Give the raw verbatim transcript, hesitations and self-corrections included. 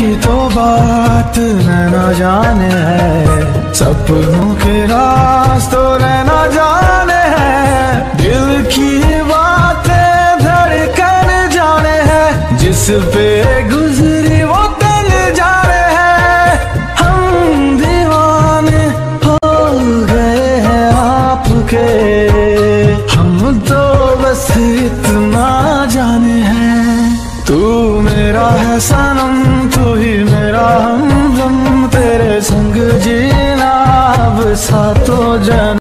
की तो बात न जाने है, सपनों के रास्तों न जाने है, दिल की बातें धड़कन जाने है, जिस पे गुजरी वो दिल जाने है। हम दीवाने हो गए हैं आपके, हम तो बस इतना जाने हैं। तू मेरा है सनम, तू ही मेरा हमदम, तेरे संग जीना अब सातों जन्म।